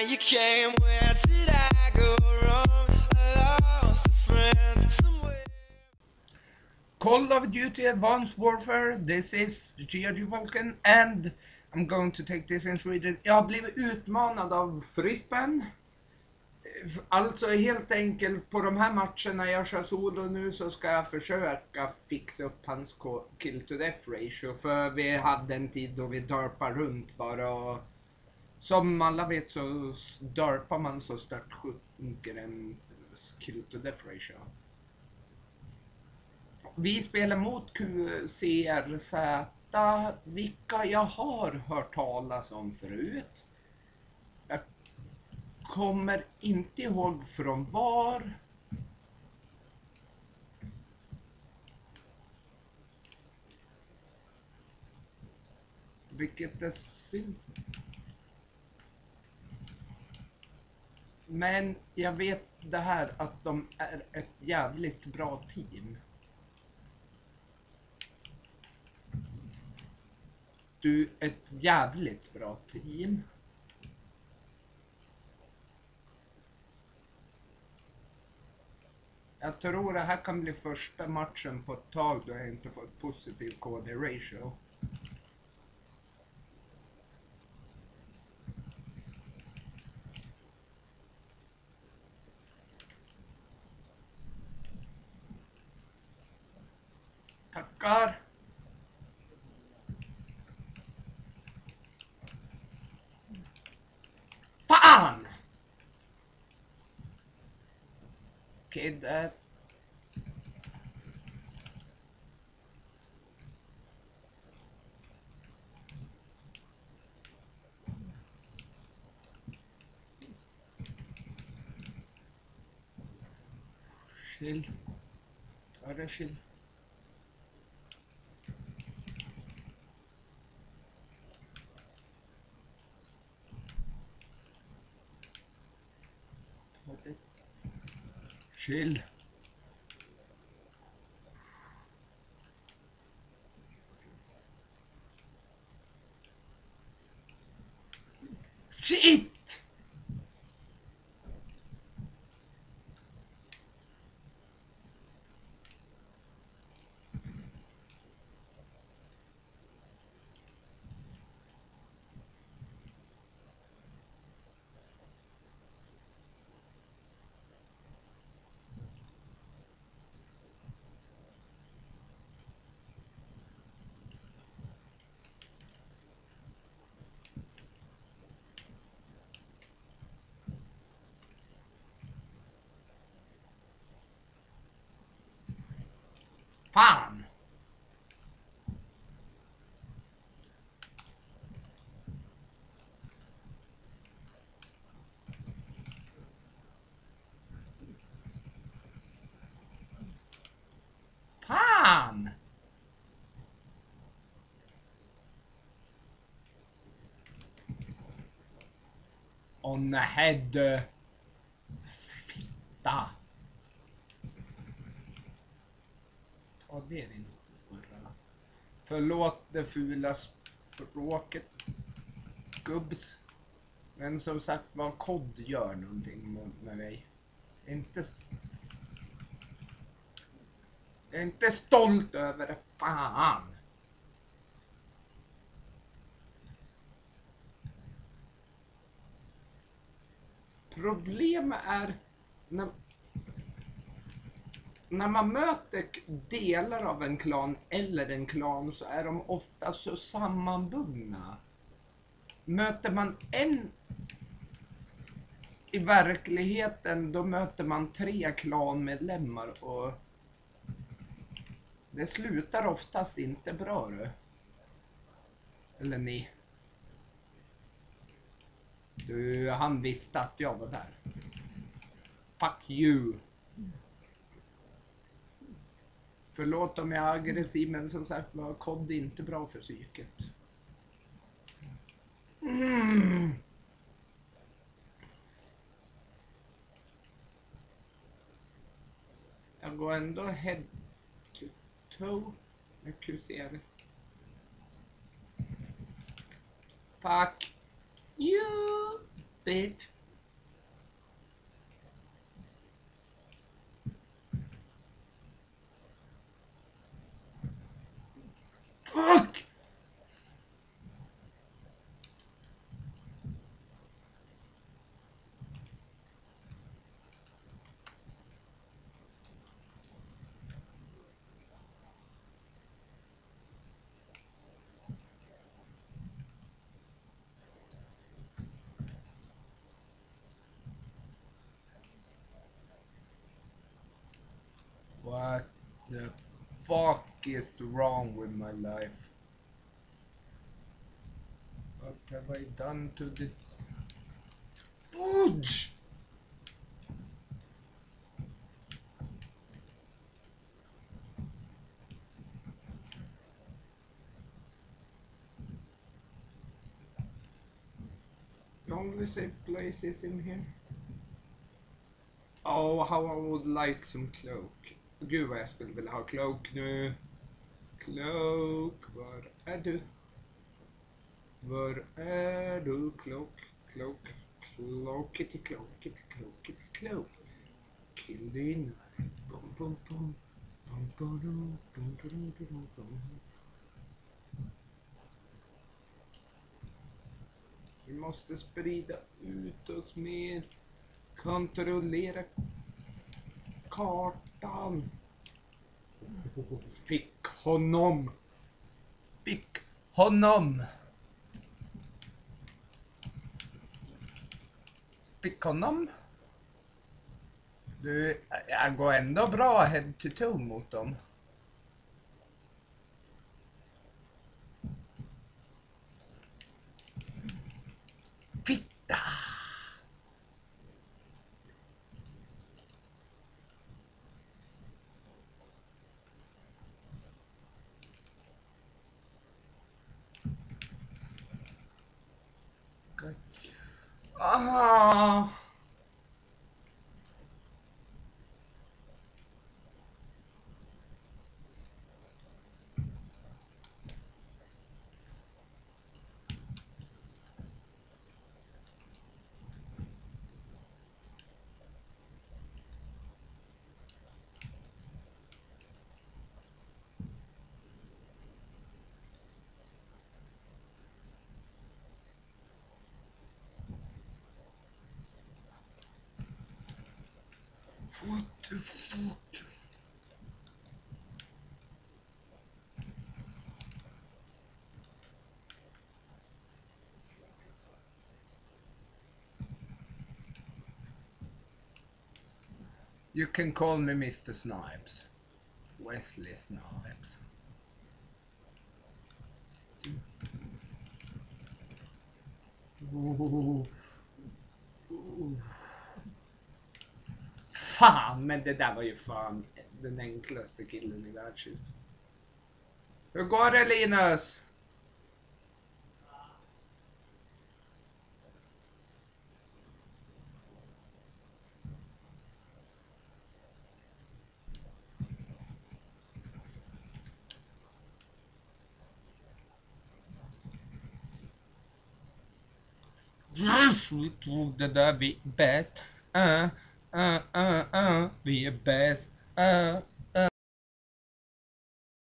you came, where did I go wrong? I lost a friend somewhere. Call of Duty Advanced Warfare, this is Georgi Vulcan and I'm going to take this in Sweden. Jag har blivit utmanad av Frispen. Alltså helt enkelt på de här matcherna jag kör solo nu så ska jag försöka fixa upp hans kill to death ratio. För vi hade en tid då vi dörpade runt bara och som alla vet så dörpar man så stört sjunker en kill to death ratio. Vi spelar mot QCRZ, vilka jag har hört talas om förut. Jag kommer inte ihåg från var. Vilket är synd. Men jag vet det här att de är ett jävligt bra team. Du, ett jävligt bra team. Jag tror det här kan bli första matchen på ett tag då jag inte får ett positiv KD ratio. Tackar. Fan! Okej, där. Chill. Ta det chill. Ta det. Chill. Shit! Fan! Fan! On the head. Fitta. Ta det din hurra. Förlåt det fula språket. Gubbs. Men som sagt vad kod gör någonting med mig. Jag är inte stolt över det. Fan. Problemet är när man möter delar av en klan eller en klan så är de ofta så sammanbundna. Möter man en i verkligheten då möter man 3 klanmedlemmar och det slutar oftast inte bra du. Eller ni. Du, han visste att jag var där. Fuck you. Förlåt om jag är aggressiv men som sagt var kod inte bra för psyket. Jag går ändå head to toe med QCRS. Fuck you, bitch. the fuck is wrong with my life? What have I done to this food? The only safe place is in here. Oh, how I would like some cloak. Gud vad jag skulle vilja ha cloak nu. Cloak, var är du? Var är du? Cloak, cloak, cloakity, cloakity, cloakity, cloak. Kill din. Bum, bum, bum. Bum, bum, bum, bum, bum, bum, bum. Vi måste sprida ut oss mer. Kontrollera kartan. Fick honom. Fick honom. Fick honom. Du, jag går ändå bra head to toe mot dem. Fitta! Okay. Ah! What the fuck? You can call me Mr. Snipes. Wesley Snipes. Oh. Oh. Fan, men det där var ju fan den enklaste killen i världshus. Hur går det, Linus? Yes, vi tog det där, vi är bäst. Vi är bäst.